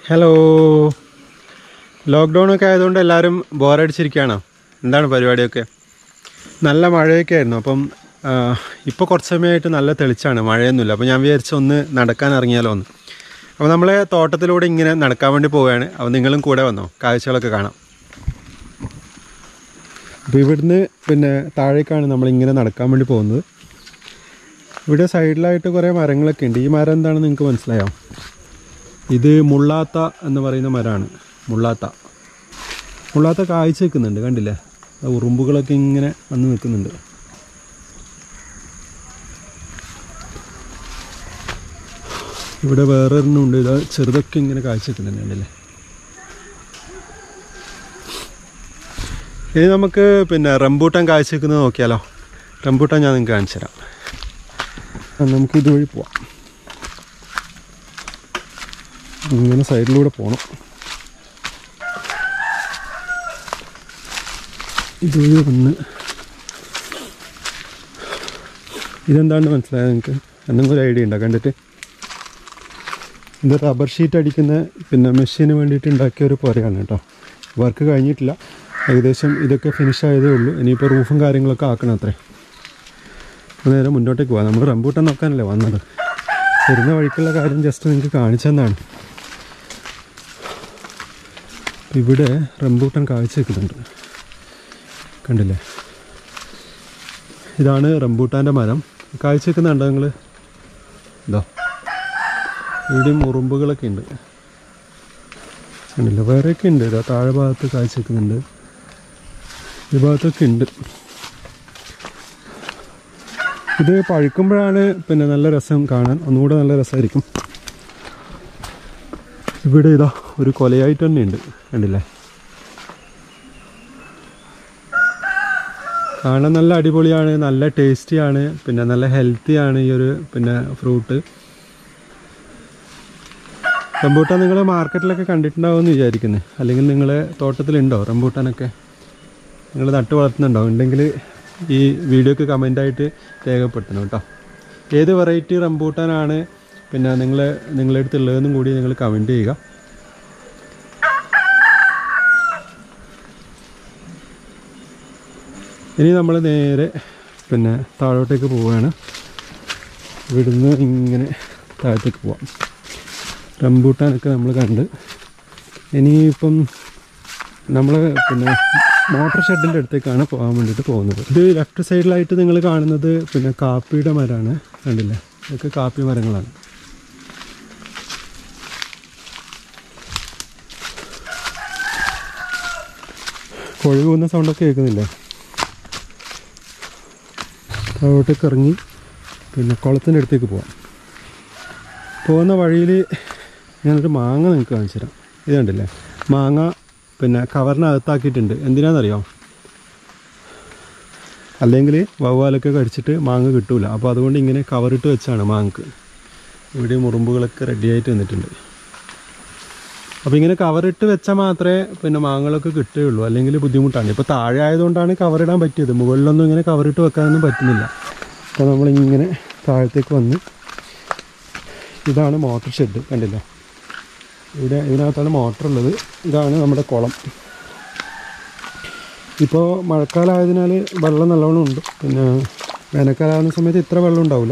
Hello. ലോക്ക്ഡൗണൊക്കെ ആയതുകൊണ്ട് എല്ലാവരും ബോറടിച്ചിരിക്കുകയാണോ? എന്താണ് പരിപാടിയൊക്കെ? നല്ല മഴയൊക്കെ ആയിരുന്നു. അപ്പം ഇപ്പോൾ കുറച്ച് സമയമായിട്ട് നല്ല തെളിച്ചാണ്, മഴയൊന്നുമില്ല. അപ്പോൾ ഞാൻ വിചാരിച്ചു ഒന്ന് നടക്കാൻ ഇറങ്ങിയാലോ ഒന്ന്. അപ്പോൾ നമ്മളെ തോട്ടത്തിലൂടെ ഇങ്ങനെ നടക്കാൻ വേണ്ടി പോവുകയാണ്. അപ്പോൾ നിങ്ങളും കൂടെ വന്നോ, കാഴ്ചകളൊക്കെ കാണാം. അപ്പോൾ ഇവിടുന്ന് പിന്നെ താഴേക്കാണ് നമ്മളിങ്ങനെ നടക്കാൻ വേണ്ടി പോകുന്നത്. ഇവിടെ സൈഡിലായിട്ട് കുറേ മരങ്ങളൊക്കെ ഉണ്ട്. ഈ മരം എന്താണെന്ന് നിങ്ങൾക്ക് മനസ്സിലായോ? ഇത് മുള്ളാത്ത എന്ന് പറയുന്ന മരമാണ്. മുള്ളാത്ത കായ്ച്ച് നിൽക്കുന്നുണ്ട്, കണ്ടില്ലേ? ഉറുമ്പുകളൊക്കെ ഇങ്ങനെ വന്ന് നിൽക്കുന്നുണ്ട്. ഇവിടെ വേറെ ഒരെണ്ണമുണ്ട്, ഇത് ചെറുതൊക്കെ ഇങ്ങനെ കായ്ച്ച് നിൽക്കുന്നുണ്ട്, കണ്ടില്ലേ? ഇനി നമുക്ക് പിന്നെ റംബൂട്ടാൻ കായ്ച്ച് നിൽക്കുന്നത് നോക്കിയാലോ? റംബൂട്ടാൻ ഞാൻ നിങ്ങൾക്ക് കാണിച്ചു തരാം. നമുക്ക് ഇതുവഴി പോവാം. ഇങ്ങനെ സൈഡിലൂടെ പോകണം. ഇതുവഴി വന്ന് ഇതെന്താണെന്ന് മനസ്സിലായത് നിങ്ങൾക്ക്? എന്തെങ്കിലും ഒരു ഐഡിയ ഉണ്ടോ കണ്ടിട്ട്? ഇത് റബ്ബർ ഷീറ്റ് അടിക്കുന്ന പിന്നെ മെഷീന് വേണ്ടിയിട്ട് ഉണ്ടാക്കിയ ഒരു പുരയാണ് കേട്ടോ. വർക്ക് കഴിഞ്ഞിട്ടില്ല, ഏകദേശം ഇതൊക്കെ ഫിനിഷ് ആയതേ ഉള്ളൂ. ഇനിയിപ്പോൾ റൂഫും കാര്യങ്ങളൊക്കെ ആക്കണം അത്രേ. നേരെ മുന്നോട്ടേക്ക് പോകാം. നമ്മൾ റംബൂട്ടാൻ നോക്കാനല്ലേ വന്നത്. വരുന്ന വഴിക്കുള്ള കാര്യം ജസ്റ്റ് നിങ്ങൾക്ക് കാണിച്ചെന്നാണ്. ഇവിടെ റംബൂട്ടാൻ കാഴ്ച വെക്കുന്നുണ്ട്, കണ്ടില്ലേ? ഇതാണ് റംബൂട്ടാൻ്റെ മരം. കാഴ്ച വെക്കുന്നുണ്ടോ നിങ്ങൾ? ഇതോ ഇവിടെയും ഉറുമ്പുകളൊക്കെ ഉണ്ട്, കണ്ടില്ല? വേറെയൊക്കെ ഉണ്ട്. ഇതാ താഴെ ഭാഗത്ത് കാഴ്ച വെക്കുന്നുണ്ട്, ഈ ഭാഗത്തൊക്കെ ഉണ്ട്. ഇത് പഴുക്കുമ്പോഴാണ് പിന്നെ നല്ല രസം കാണാൻ, ഒന്നുകൂടെ നല്ല രസമായിരിക്കും. ഇവിടെ ഇതാ ഒരു കൊലയായിട്ട് തന്നെ ഉണ്ട്, കണ്ടില്ലേ? കാണാൻ നല്ല അടിപൊളിയാണ്, നല്ല ടേസ്റ്റിയാണ്, പിന്നെ നല്ല ഹെൽത്തിയാണ് ഈ ഒരു പിന്നെ ഫ്രൂട്ട്. റംബൂട്ടാൻ നിങ്ങൾ മാർക്കറ്റിലൊക്കെ കണ്ടിട്ടുണ്ടാവുമെന്ന് വിചാരിക്കുന്നത്. അല്ലെങ്കിൽ നിങ്ങളെ തോട്ടത്തിലുണ്ടോ റംബൂട്ടാനൊക്കെ? നിങ്ങൾ നട്ട് വളർത്തുന്നുണ്ടോ? ഉണ്ടെങ്കിൽ ഈ വീഡിയോക്ക് കമൻ്റായിട്ട് രേഖപ്പെടുത്തണം കേട്ടോ. ഏത് വെറൈറ്റി റംബൂട്ടാനാണ് പിന്നെ നിങ്ങളുടെ അടുത്തുള്ളതെന്നും കൂടി നിങ്ങൾ കമൻറ്റ് ചെയ്യുക. ഇനി നമ്മൾ നേരെ പിന്നെ താഴോട്ടേക്ക് പോവുകയാണ്. ഇവിടുന്ന് ഇങ്ങനെ താഴത്തേക്ക് പോവാം. റംബൂട്ടാനൊക്കെ നമ്മൾ കണ്ട് ഇനിയിപ്പം നമ്മൾ പിന്നെ മോട്ടർ ഷെഡിൻ്റെ അടുത്തേക്കാണ് പോകാൻ വേണ്ടിയിട്ട് പോകുന്നത്. ഇത് ലെഫ്റ്റ് സൈഡിലായിട്ട് നിങ്ങൾ കാണുന്നത് പിന്നെ കാപ്പിയുടെ മരമാണ്, കണ്ടില്ലേ? ഇതൊക്കെ കാപ്പി മരങ്ങളാണ്. കോഴി പോകുന്ന സൗണ്ടൊക്കെ കേൾക്കുന്നില്ലേ? താഴോട്ടേക്ക് ഇറങ്ങി പിന്നെ കുളത്തിൻ്റെ അടുത്തേക്ക് പോവാം. പോകുന്ന വഴിയിൽ ഞാനൊരു മാങ്ങ നിങ്ങൾക്ക് കാണിച്ചു തരാം. ഇത് കണ്ടില്ലേ? മാങ്ങ പിന്നെ കവറിനകത്താക്കിയിട്ടുണ്ട്. എന്തിനാണെന്നറിയോ? അല്ലെങ്കിൽ വവ്വാലൊക്കെ കടിച്ചിട്ട് മാങ്ങ കിട്ടൂല. അപ്പോൾ അതുകൊണ്ട് ഇങ്ങനെ കവറിട്ട് വെച്ചാണ് മാങ്ങക്ക്. ഇവിടെ മുറുമ്പുകളൊക്കെ റെഡിയായിട്ട് നിന്നിട്ടുണ്ട്. അപ്പോൾ ഇങ്ങനെ കവറിട്ട് വെച്ചാൽ മാത്രമേ പിന്നെ മാങ്ങകളൊക്കെ കിട്ടുകയുള്ളൂ, അല്ലെങ്കിൽ ബുദ്ധിമുട്ടാണ്. ഇപ്പോൾ താഴെ ആയതുകൊണ്ടാണ് കവറിടാൻ പറ്റിയത്, മുകളിലൊന്നും ഇങ്ങനെ കവറിട്ട് വെക്കാനൊന്നും പറ്റുന്നില്ല. അപ്പോൾ നമ്മളിങ്ങനെ താഴത്തേക്ക് വന്ന് ഇതാണ് മോട്ടർ ഷെഡ്, കണ്ടില്ലേ? ഇതിനകത്താണ് മോട്ടറുള്ളത്. ഇതാണ് നമ്മുടെ കുളം. ഇപ്പോൾ മഴക്കാലമായതിനാൽ വെള്ളം നല്ലോണം ഉണ്ട്. പിന്നെ വേനൽക്കാലാവുന്ന സമയത്ത് ഇത്ര വെള്ളം ഉണ്ടാവില്ല.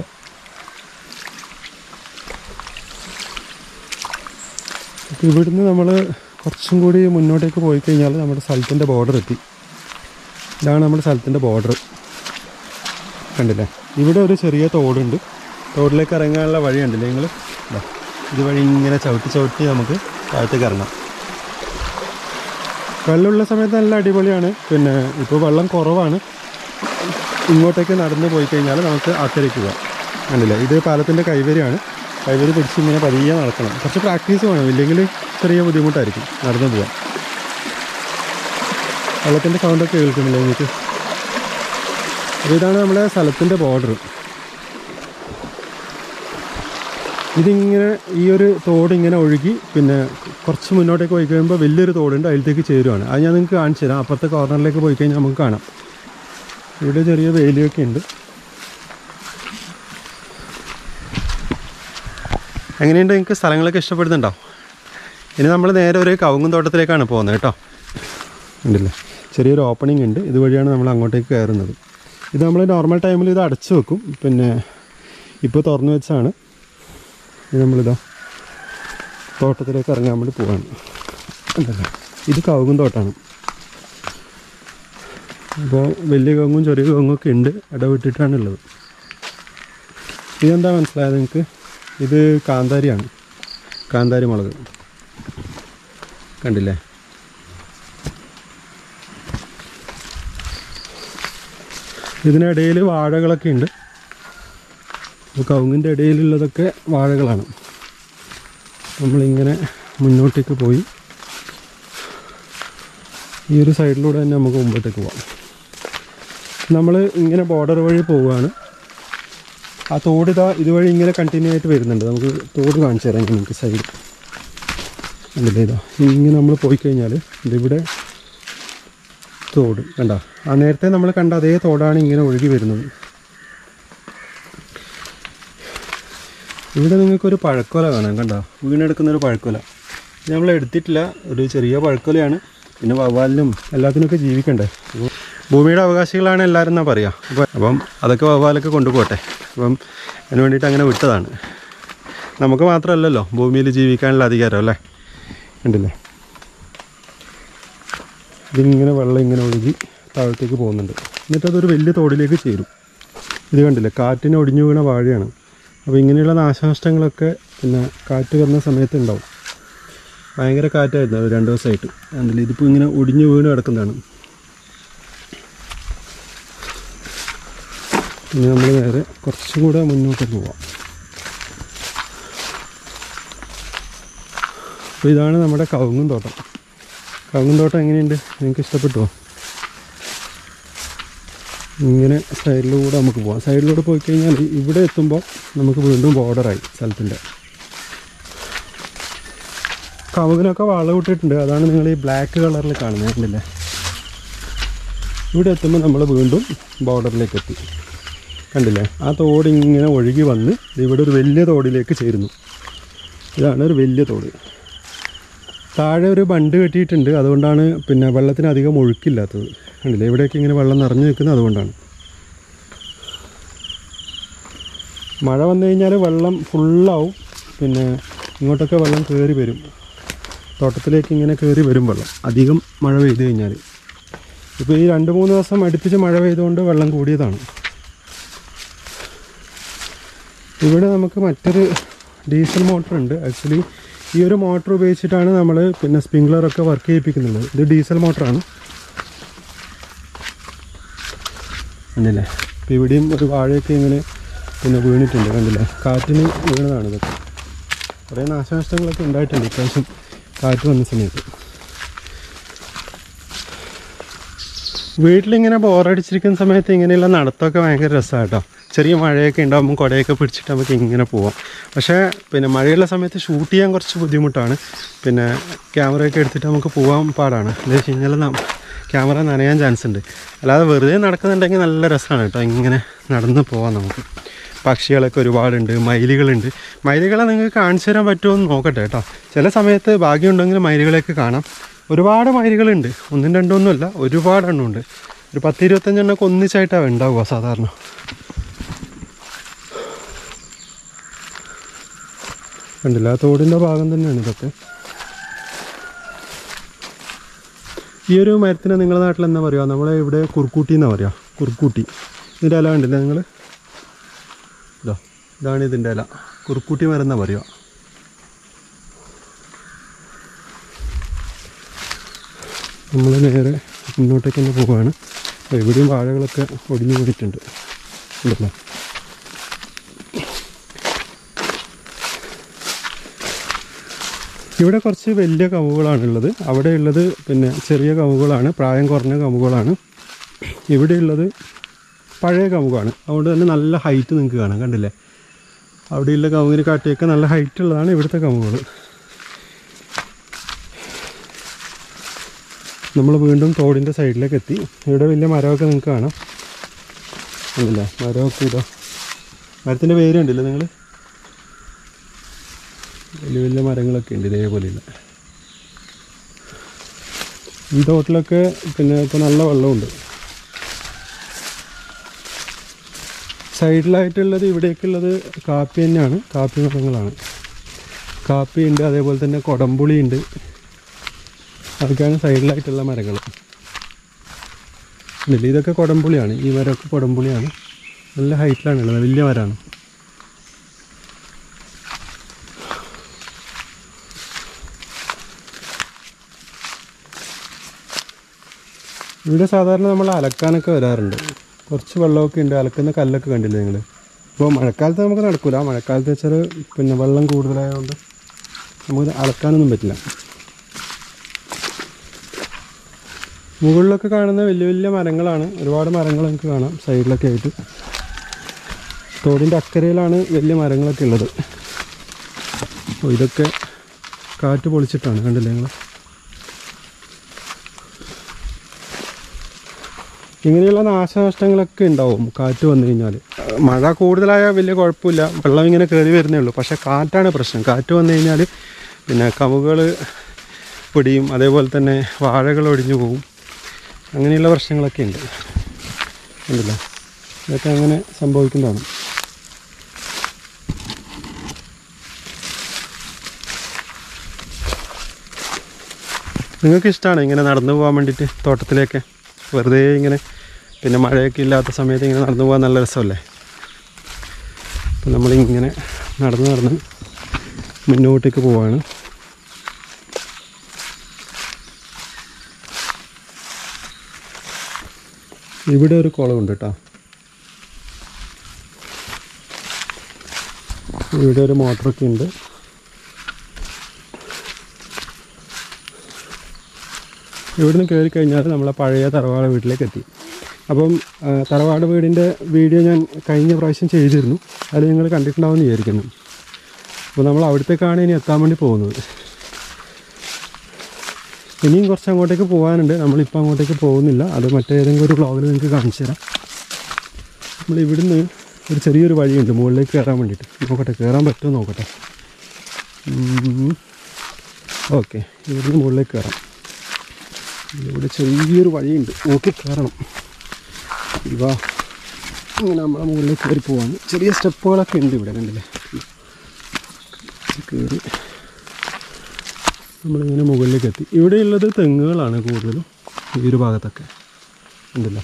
അപ്പോൾ ഇവിടുന്ന് നമ്മൾ കുറച്ചും കൂടി മുന്നോട്ടേക്ക് പോയി കഴിഞ്ഞാൽ നമ്മുടെ സ്ഥലത്തിൻ്റെ ബോർഡർ എത്തി. ഇതാണ് നമ്മുടെ സ്ഥലത്തിൻ്റെ ബോർഡർ, കണ്ടില്ലേ? ഇവിടെ ഒരു ചെറിയ തോടുണ്ട്. തോടിലേക്ക് ഇറങ്ങാനുള്ള വഴി കണ്ടില്ലേ നിങ്ങൾ? ഇതുവഴി ഇങ്ങനെ ചവിട്ടി നമുക്ക് താഴത്തേക്ക് ഇറങ്ങാം. വെള്ളമുള്ള സമയത്ത് നല്ല അടിപൊളിയാണ്. പിന്നെ ഇപ്പോൾ വെള്ളം കുറവാണ്. ഇങ്ങോട്ടേക്ക് നടന്ന് പോയി കഴിഞ്ഞാൽ നമുക്ക് അക്കരയ്ക്ക് പോകാം, കണ്ടില്ലേ? ഇത് പാലത്തിൻ്റെ കൈവരിയാണ്. കൈവരി പിടിച്ച് ഇങ്ങനെ പതിയെ നടക്കണം. കുറച്ച് പ്രാക്ടീസ് വേണം, ഇല്ലെങ്കിൽ ചെറിയ ബുദ്ധിമുട്ടായിരിക്കും നടന്ന് പോകാം. വെള്ളത്തിൻ്റെ സൗണ്ടൊക്കെ കേൾക്കുന്നില്ല എനിക്ക്? അപ്പോൾ ഇതാണ് നമ്മുടെ സ്ഥലത്തിൻ്റെ ബോർഡർ. ഇതിങ്ങനെ ഈ ഒരു തോട് ഇങ്ങനെ ഒഴുകി പിന്നെ കുറച്ച് മുന്നോട്ടേക്ക് പോയി കഴിയുമ്പോൾ വലിയൊരു തോടുണ്ട്, അതിലേക്ക് ചേരുവാണ്. അത് ഞാൻ നിങ്ങൾക്ക് കാണിച്ചു തരാം. അപ്പുറത്തെ കോർണറിലേക്ക് പോയി കഴിഞ്ഞാൽ നമുക്ക് കാണാം. ഇവിടെ ചെറിയ വേലിയൊക്കെ ഉണ്ട്. എങ്ങനെയുണ്ട് നിങ്ങൾക്ക്? സ്ഥലങ്ങളൊക്കെ ഇഷ്ടപ്പെടുന്നുണ്ടോ? ഇനി നമ്മൾ നേരെ ഒരു കവുങ്ങും തോട്ടത്തിലേക്കാണ് പോകുന്നത് കേട്ടോ. ഉണ്ടല്ലേ, ചെറിയൊരു ഓപ്പണിംഗ് ഉണ്ട്, ഇതുവഴിയാണ് നമ്മൾ അങ്ങോട്ടേക്ക് കയറുന്നത്. ഇത് നമ്മൾ നോർമൽ ടൈമിൽ ഇത് അടച്ചു വെക്കും, പിന്നെ ഇപ്പോൾ തുറന്നു വെച്ചാണ്. ഇത് നമ്മളിതാ തോട്ടത്തിലേക്ക് ഇറങ്ങാൻ വേണ്ടി പോവാണ്. ഉണ്ടല്ലേ, ഇത് കവുങ്ങും തോട്ടമാണ്. അപ്പോൾ വലിയ കവുങ്ങും ചെറിയ കവുങ്ങൊക്കെ ഉണ്ട്, ഇടവിട്ടിട്ടാണുള്ളത്. ഇതെന്താ മനസ്സിലായത് നിങ്ങൾക്ക്? ഇത് കാന്താരിയാണ്, കാന്താരി മുളക് കണ്ടില്ലേ. ഇതിനിടയിൽ വാഴകളൊക്കെ ഉണ്ട്. കവുങ്ങിൻ്റെ ഇടയിലുള്ളതൊക്കെ വാഴകളാണ്. നമ്മളിങ്ങനെ മുന്നോട്ടേക്ക് പോയി ഈ ഒരു സൈഡിലൂടെ തന്നെ നമുക്ക് മുമ്പോട്ടേക്ക് പോകാം. നമ്മൾ ഇങ്ങനെ ബോർഡർ വഴി പോവുകയാണ്. ആ തോട് ഇതുവഴി ഇങ്ങനെ കണ്ടിന്യൂ ആയിട്ട് വരുന്നുണ്ട്. നമുക്ക് തോട് കാണിച്ചു തരാം നമുക്ക് സൈഡ്. അല്ലേ, ഇതാ ഇങ്ങനെ നമ്മൾ പോയി കഴിഞ്ഞാൽ ഇതിവിടെ തോട് കണ്ട, ആ നേരത്തെ നമ്മൾ കണ്ട അതേ തോടാണ് ഇങ്ങനെ ഒഴുകി വരുന്നത്. ഇവിടെ നിങ്ങൾക്കൊരു പഴക്കൊല കാണാം, കണ്ടോ, വീണെടുക്കുന്നൊരു പഴക്കൊല. നമ്മൾ എടുത്തിട്ടില്ല, ഒരു ചെറിയ പഴക്കൊലയാണ്. പിന്നെ വവ്വാലിനും എല്ലാത്തിനൊക്കെ ജീവിക്കണ്ടേ. അപ്പോൾ ഭൂമിയുടെ അവകാശികളാണ് എല്ലാവരും എന്നാ പറയുക. അപ്പം അതൊക്കെ വവ്വാലൊക്കെ കൊണ്ടുപോകട്ടെ. അപ്പം അതിന് വേണ്ടിയിട്ട് അങ്ങനെ വിട്ടതാണ്. നമുക്ക് മാത്രമല്ലല്ലോ ഭൂമിയിൽ ജീവിക്കാനുള്ള അധികാരം അല്ലേ. കണ്ടില്ലേ, ഇതിങ്ങനെ വെള്ളം ഇങ്ങനെ ഒഴുകി താഴത്തേക്ക് പോകുന്നുണ്ട്. എന്നിട്ടതൊരു വലിയ തോടിലേക്ക് ചേരും. ഇത് കണ്ടില്ലേ, കാറ്റിന് ഒടിഞ്ഞു വീണ വാഴയാണ്. അപ്പോൾ ഇങ്ങനെയുള്ള നാശനഷ്ടങ്ങളൊക്കെ പിന്നെ കാറ്റ് വരുന്ന സമയത്ത് ഉണ്ടാവും. ഭയങ്കര കാറ്റായിരുന്നു അത് 2 ദിവസമായിട്ട്. കണ്ടില്ലേ, ഇതിപ്പോൾ ഇങ്ങനെ ഒടിഞ്ഞു വീണ് കിടക്കുന്നതാണ്. ഇനി നമ്മൾ നേരെ കുറച്ചും കൂടെ മുന്നോട്ട് പോവാം. അപ്പോൾ ഇതാണ് നമ്മുടെ കവുങ്ങും തോട്ടം. കവുങ്ങും തോട്ടം എങ്ങനെയുണ്ട്, നിങ്ങൾക്ക് ഇഷ്ടപ്പെട്ടുമോ? ഇങ്ങനെ സൈഡിലൂടെ നമുക്ക് പോകാം. സൈഡിലൂടെ പോയി കഴിഞ്ഞാൽ ഇവിടെ എത്തുമ്പോൾ നമുക്ക് വീണ്ടും ബോർഡറായി സ്ഥലത്തിൻ്റെ. കവുങ്ങിനൊക്കെ വളവിട്ടിട്ടുണ്ട്, അതാണ് നിങ്ങൾ ഈ ബ്ലാക്ക് കളറിൽ കാണുന്നത്. കണ്ടില്ലേ, ഇവിടെ എത്തുമ്പോൾ നമ്മൾ വീണ്ടും ബോർഡറിലേക്ക് എത്തി. കണ്ടില്ലേ, ആ തോട് ഇങ്ങനെ ഒഴുകി വന്ന് ഇവിടെ ഒരു വലിയ തോടിലേക്ക് ചേരുന്നു. ഇതാണ് ഒരു വലിയ തോട്. താഴെ ഒരു ബണ്ട് കെട്ടിയിട്ടുണ്ട്, അതുകൊണ്ടാണ് പിന്നെ വെള്ളത്തിന് അധികം ഒഴുക്കില്ലാത്തത്. കണ്ടില്ലേ, ഇവിടെയൊക്കെ ഇങ്ങനെ വെള്ളം നിറഞ്ഞു നിൽക്കുന്നത് അതുകൊണ്ടാണ്. മഴ വന്നു കഴിഞ്ഞാൽ വെള്ളം ഫുള്ളാവും. പിന്നെ ഇങ്ങോട്ടൊക്കെ വെള്ളം കയറി വരും, തോട്ടത്തിലേക്ക് ഇങ്ങനെ കയറി വരും വെള്ളം അധികം മഴ പെയ്തു കഴിഞ്ഞാൽ. ഇപ്പോൾ ഈ 2-3 ദിവസം അടുപ്പിച്ച് മഴ പെയ്തുകൊണ്ട് വെള്ളം കൂടിയതാണ്. ഇവിടെ നമുക്ക് മറ്റൊരു ഡീസൽ മോട്ടറുണ്ട്. ആക്ച്വലി ഈ ഒരു മോട്ടർ ഉപയോഗിച്ചിട്ടാണ് നമ്മൾ പിന്നെ സ്പ്രിംഗ്ലറൊക്കെ വർക്ക് ചെയ്യിപ്പിക്കുന്നുള്ളത്. ഇത് ഡീസൽ മോട്ടറാണ്. കണ്ടില്ലേ, ഇപ്പോൾ ഇവിടെയും ഒരു വാഴയൊക്കെ ഇങ്ങനെ പിന്നെ വീണിട്ടുണ്ട്. കണ്ടില്ലേ, കാറ്റിന് വീണതാണ് ഇതൊക്കെ. കുറേ നാശനഷ്ടങ്ങളൊക്കെ ഉണ്ടായിട്ടുണ്ട് ഇപ്രാവശ്യം കാറ്റ് വന്ന സമയത്ത്. വീട്ടിലിങ്ങനെ ബോറടിച്ചിരിക്കുന്ന സമയത്ത് ഇങ്ങനെയുള്ള നടത്തമൊക്കെ ഭയങ്കര രസമാണ് കേട്ടോ. ചെറിയ മഴയൊക്കെ ഉണ്ടാകുമ്പോൾ കുടയൊക്കെ പിടിച്ചിട്ട് നമുക്ക് ഇങ്ങനെ പോവാം. പക്ഷേ പിന്നെ മഴയുള്ള സമയത്ത് ഷൂട്ട് ചെയ്യാൻ കുറച്ച് ബുദ്ധിമുട്ടാണ്. പിന്നെ ക്യാമറയൊക്കെ എടുത്തിട്ട് നമുക്ക് പോകാൻ പാടാണ്. എന്താ വെച്ച് കഴിഞ്ഞാൽ ക്യാമറ നനയാൻ ചാൻസ് ഉണ്ട്. അല്ലാതെ വെറുതെ നടക്കുന്നുണ്ടെങ്കിൽ നല്ല രസമാണ് കേട്ടോ, ഇങ്ങനെ നടന്ന് പോവാം നമുക്ക്. പക്ഷികളൊക്കെ ഒരുപാടുണ്ട്, മയിലുകളുണ്ട്. മയിലുകളെ നിങ്ങൾക്ക് കാണിച്ചു തരാൻ പറ്റുമോ എന്ന് നോക്കട്ടെ കേട്ടോ. ചില സമയത്ത് ഭാഗ്യമുണ്ടെങ്കിൽ മയിലുകളെയൊക്കെ കാണാം. ഒരുപാട് മയിലുകളുണ്ട്, 1-2 അല്ല, ഒരുപാടെണ്ണമുണ്ട്. ഒരു 10-25 എണ്ണമൊക്കെ ഒന്നിച്ചായിട്ടാണ് ഉണ്ടാവുക സാധാരണ. കണ്ടില്ല, ആ തോടിൻ്റെ ഭാഗം തന്നെയാണ് ഇതൊക്കെ. ഈ ഒരു മരത്തിന് നിങ്ങളുടെ നാട്ടിൽ എന്താ പറയുക? നമ്മളെ ഇവിടെ കുറുക്കൂട്ടി എന്നാണ് പറയുക, കുറുക്കൂട്ടി. ഇതിൻ്റെ ഇല കണ്ടില്ലേ നിങ്ങൾ? ഇതാണ് ഇതിൻ്റെ ഇല, കുറുക്കൂട്ടി മരം എന്നാണ് പറയുക. നമ്മൾ നേരെ മുന്നോട്ടേക്ക് തന്നെ പോവുകയാണ്. ഇവിടെയും വാഴകളൊക്കെ ഒടിഞ്ഞു പോയിട്ടുണ്ട് ഉണ്ടല്ലോ. ഇവിടെ കുറച്ച് വലിയ കവുകളാണുള്ളത്. അവിടെ ഉള്ളത് പിന്നെ ചെറിയ കവുകളാണ്, പ്രായം കുറഞ്ഞ കവുകളാണ്. ഇവിടെയുള്ളത് പഴയ കവുകാണ്. അതുകൊണ്ട് തന്നെ നല്ല ഹൈറ്റ് നിങ്ങൾക്ക് കാണാം. കണ്ടില്ലേ, അവിടെയുള്ള കവുങ്ങിന് കാട്ടിയൊക്കെ നല്ല ഹൈറ്റ് ഉള്ളതാണ് ഇവിടുത്തെ കവുകൾ. നമ്മൾ വീണ്ടും തോടിൻ്റെ സൈഡിലേക്ക് എത്തി. ഇവിടെ വലിയ മരമൊക്കെ നിങ്ങൾക്ക് കാണാം. കണ്ടില്ലേ, മരമൊക്കെ ഇതാ, മരത്തിൻ്റെ പേര് കണ്ടില്ലേ നിങ്ങൾ? വലിയ വലിയ മരങ്ങളൊക്കെ ഉണ്ട് ഇതേപോലെയുള്ള. ഈ തോട്ടിലൊക്കെ പിന്നെ ഇപ്പോൾ നല്ല വെള്ളമുണ്ട്. സൈഡിലായിട്ടുള്ളത് ഇവിടേക്കുള്ളത് കാപ്പി തന്നെയാണ്, കാപ്പി മരങ്ങളാണ്. കാപ്പിയുണ്ട്, അതേപോലെ തന്നെ കൊടംപുളിയുണ്ട്. അതൊക്കെയാണ് സൈഡിലായിട്ടുള്ള മരങ്ങൾ. ഇതൊക്കെ കൊടംപുളിയാണ്, ഈ മരമൊക്കെ കൊടംപുളിയാണ്. നല്ല ഹൈറ്റിലാണുള്ളത്, വലിയ മരമാണ്. ഇവിടെ സാധാരണ നമ്മൾ അലക്കാനൊക്കെ വരാറുണ്ട്. കുറച്ച് വെള്ളമൊക്കെ ഉണ്ട്, അലക്കുന്ന കല്ലൊക്കെ കണ്ടില്ലേ നിങ്ങൾ. ഇപ്പോൾ മഴക്കാലത്ത് നമുക്ക് നടക്കില്ല. മഴക്കാലത്ത് വെച്ചാൽ പിന്നെ വെള്ളം കൂടുതലായതുകൊണ്ട് നമുക്ക് അലക്കാനൊന്നും പറ്റില്ല. മുകളിലൊക്കെ കാണുന്ന വലിയ വലിയ മരങ്ങളാണ്. ഒരുപാട് മരങ്ങൾ നമുക്ക് കാണാം സൈഡിലൊക്കെ ആയിട്ട്. തോടിൻ്റെ അക്കരയിലാണ് വലിയ മരങ്ങളൊക്കെ ഉള്ളത്. അപ്പോൾ ഇതൊക്കെ കാറ്റ് പൊളിച്ചിട്ടാണ്, കണ്ടില്ലേ നിങ്ങൾ. ഇങ്ങനെയുള്ള നാശനഷ്ടങ്ങളൊക്കെ ഉണ്ടാവും കാറ്റ് വന്നു കഴിഞ്ഞാൽ. മഴ കൂടുതലായാൽ വലിയ കുഴപ്പമില്ല, വെള്ളം ഇങ്ങനെ കയറി വരുന്നേ ഉള്ളൂ. പക്ഷേ കാറ്റാണ് പ്രശ്നം. കാറ്റ് വന്നു കഴിഞ്ഞാൽ പിന്നെ കവുകൾ പൊടിയും, അതേപോലെ തന്നെ വാഴകൾ ഒടിഞ്ഞു പോകും. അങ്ങനെയുള്ള പ്രശ്നങ്ങളൊക്കെ ഉണ്ട്. കണ്ടില്ല, ഇതൊക്കെ അങ്ങനെ സംഭവിക്കുന്നതാണ്. നിങ്ങൾക്ക് ഇഷ്ടമാണ് ഇങ്ങനെ നടന്നു പോകാൻ വേണ്ടിയിട്ട് തോട്ടത്തിലേക്ക്? വെറുതെ ഇങ്ങനെ പിന്നെ മഴയൊക്കെ ഇല്ലാത്ത സമയത്ത് ഇങ്ങനെ നടന്നു പോകാൻ നല്ല രസമല്ലേ? അപ്പോൾ നമ്മളിങ്ങനെ നടന്ന് മുന്നോട്ടേക്ക് പോവാണ്. ഇവിടെ ഒരു കുളമുണ്ട് കേട്ടോ. ഇവിടെ ഒരു മോട്ടറൊക്കെ ഉണ്ട്. ഇവിടുന്ന് കയറി കഴിഞ്ഞാൽ നമ്മളെ പഴയ തറവാട് വീട്ടിലേക്ക് എത്തി. അപ്പം തറവാട് വീടിൻ്റെ വീഡിയോ ഞാൻ കഴിഞ്ഞ പ്രാവശ്യം ചെയ്തിരുന്നു. അത് നിങ്ങൾ കണ്ടിട്ടുണ്ടാവുമെന്ന് വിചാരിക്കുന്നു. അപ്പോൾ നമ്മൾ അവിടത്തേക്കാണ് ഇനി എത്താൻ വേണ്ടി പോകുന്നത്. ഇനിയും കുറച്ച് അങ്ങോട്ടേക്ക് പോകാനുണ്ട്. നമ്മളിപ്പോൾ അങ്ങോട്ടേക്ക് പോകുന്നില്ല, അത് മറ്റേതെങ്കിലും ഒരു വ്ളോഗിൽ നിങ്ങൾക്ക് കാണിച്ചു തരാം. നമ്മൾ ഇവിടുന്ന് ഒരു ചെറിയൊരു വഴിയുണ്ട് മുകളിലേക്ക് കയറാൻ വേണ്ടിയിട്ട്. നോക്കട്ടെ, കയറാൻ പറ്റുമോ നോക്കട്ടെ. ഓക്കെ, ഇവിടുന്ന് മുകളിലേക്ക് കയറാം. ഇവിടെ ചെറിയൊരു വഴിയുണ്ട്, നോക്കി കയറണം. ഇവാ, ഇങ്ങനെ നമ്മളെ മുകളിലേക്ക് കയറി പോവാണ്. ചെറിയ സ്റ്റെപ്പുകളൊക്കെ ഉണ്ട് ഇവിടെ, കണ്ടില്ലേ. കയറി നമ്മളിങ്ങനെ മുകളിലേക്ക് എത്തി. ഇവിടെയുള്ളത് തെങ്ങുകളാണ് കൂടുതലും ഈ ഒരു ഭാഗത്തൊക്കെ, ഉണ്ടല്ലോ.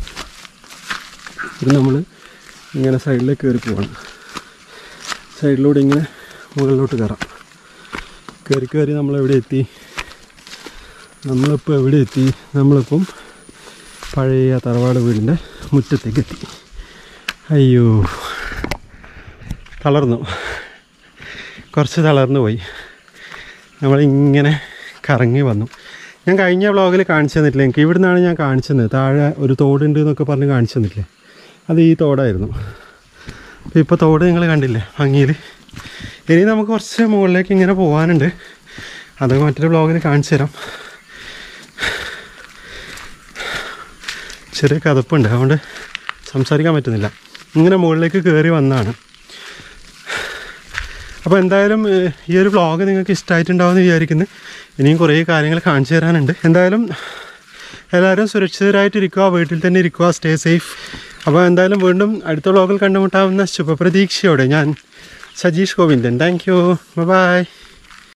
ഇത് നമ്മൾ ഇങ്ങനെ സൈഡിലേക്ക് കയറി പോവാണ്. സൈഡിലൂടെ ഇങ്ങനെ മുകളിലോട്ട് കയറാം. കയറി നമ്മളെവിടെ എത്തി? നമ്മളിപ്പോൾ എവിടെ എത്തി? നമ്മളിപ്പം പഴയ തറവാട് വീടിൻ്റെ മുറ്റത്തേക്ക് എത്തി. അയ്യോ, കുറച്ച് തളർന്നു പോയി. നമ്മളിങ്ങനെ കറങ്ങി വന്നു. ഞാൻ കഴിഞ്ഞ വ്ളോഗിൽ കാണിച്ചു തന്നിട്ടില്ല, എനിക്ക് ഇവിടെ നിന്നാണ് ഞാൻ കാണിച്ചു തന്നത്. താഴെ ഒരു തോടുണ്ട് എന്നൊക്കെ പറഞ്ഞ് കാണിച്ചു തന്നിട്ടില്ലേ, അത് ഈ തോടായിരുന്നു. അപ്പോൾ ഇപ്പോൾ തോട് നിങ്ങൾ കണ്ടില്ലേ ഭംഗിയിൽ. ഇനി നമുക്ക് കുറച്ച് മുകളിലേക്ക് ഇങ്ങനെ പോകാനുണ്ട്, അത് മറ്റൊരു വ്ളോഗിൽ കാണിച്ചു തരാം. ചെറിയ കതപ്പുണ്ട്, അതുകൊണ്ട് സംസാരിക്കാൻ പറ്റുന്നില്ല. ഇങ്ങനെ മുകളിലേക്ക് കയറി വന്നതാണ്. അപ്പോൾ എന്തായാലും ഈ ഒരു വ്ളോഗ് നിങ്ങൾക്ക് ഇഷ്ടമായിട്ടുണ്ടാവുമെന്ന് വിചാരിക്കുന്നു. ഇനിയും കുറേ കാര്യങ്ങൾ കാണിച്ചു തരാനുണ്ട്. എന്തായാലും എല്ലാവരും സുരക്ഷിതരായിട്ടിരിക്കുക, വീട്ടിൽ തന്നെ ഇരിക്കുക, സ്റ്റേ സേഫ്. അപ്പോൾ എന്തായാലും വീണ്ടും അടുത്ത വ്ളോഗിൽ കണ്ടുമുട്ടാവുന്ന ശുഭപ്രതീക്ഷയോടെ ഞാൻ Sajeesh Govindan. Thank you, by.